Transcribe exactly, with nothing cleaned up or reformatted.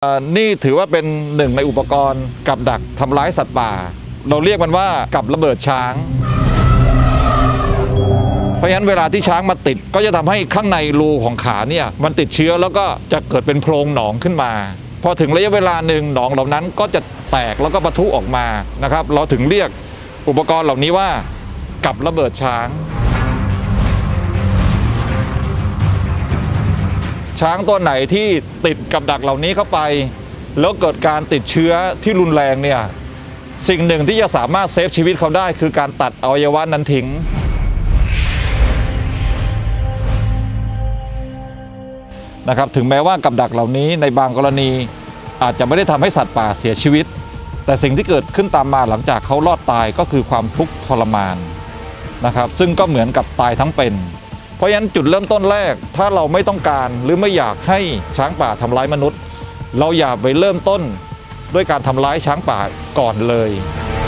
นี่ถือว่าเป็นหนึ่งในอุปกรณ์กับดักทำร้ายสัตว์ป่าเราเรียกมันว่ากับระเบิดช้างเพราะฉะนั้นเวลาที่ช้างมาติดก็จะทำให้ข้างในรูของขาเนี่ยมันติดเชื้อแล้วก็จะเกิดเป็นโพรงหนองขึ้นมาพอถึงระยะเวลาหนึ่งหนองเหล่านั้นก็จะแตกแล้วก็ปะทุออกมานะครับเราถึงเรียกอุปกรณ์เหล่านี้ว่ากับระเบิดช้างช้างตัวไหนที่ติดกับดักเหล่านี้เข้าไปแล้วเกิดการติดเชื้อที่รุนแรงเนี่ยสิ่งหนึ่งที่จะสามารถเซฟชีวิตเขาได้คือการตัดอวัยวะนั้นทิ้งนะครับถึงแม้ว่ากับดักเหล่านี้ในบางกรณีอาจจะไม่ได้ทำให้สัตว์ป่าเสียชีวิตแต่สิ่งที่เกิดขึ้นตามมาหลังจากเขารอดตายก็คือความทุกข์ทรมานนะครับซึ่งก็เหมือนกับตายทั้งเป็นเพราะฉะนั้นจุดเริ่มต้นแรกถ้าเราไม่ต้องการหรือไม่อยากให้ช้างป่าทำร้ายมนุษย์เราอย่าไปเริ่มต้นด้วยการทำร้ายช้างป่าก่อนเลย